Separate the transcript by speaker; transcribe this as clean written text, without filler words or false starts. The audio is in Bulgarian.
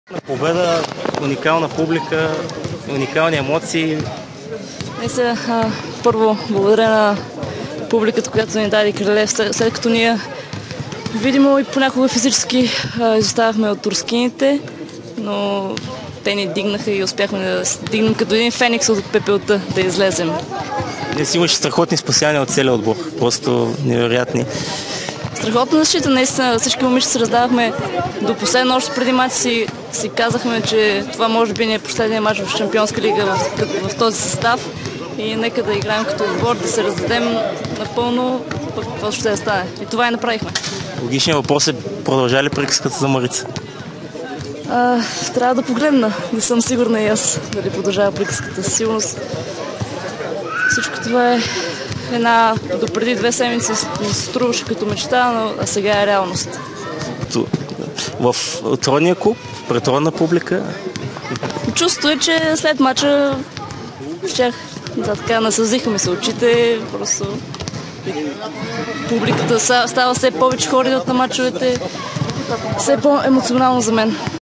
Speaker 1: Победа, уникална публика, уникални емоции.
Speaker 2: Първо, благодаря на публиката, която ни даде криле, след като ние видимо и понякога физически изоставахме от турскините, но те ни дигнаха и успяхме да се дигнем като един феникс от пепелта, да излезем.
Speaker 1: Днес имаше страхотни спасяния от целия отбор, просто невероятни.
Speaker 2: Страхотна защита, наистина всички момичета се раздавахме до последно, още преди мач си казахме, че това може би не е последния мач в Шампионска лига в този състав и нека да играем като отбор, да се раздадем напълно, пък какво ще да стане. И това и направихме.
Speaker 1: Логичният въпрос е, продължа ли приказката за Марица?
Speaker 2: Трябва да погледна, не съм сигурна и аз дали продължава приказката. Сигурност всичко това е до преди 2 седмици ми се струваше като мечта, но сега е реалност.
Speaker 1: В родния клуб, пред родна публика?
Speaker 2: Чувството е, че след мача насълзиха ми се очите, просто публиката става все повече, хора идват на мачовете, все по-емоционално за мен.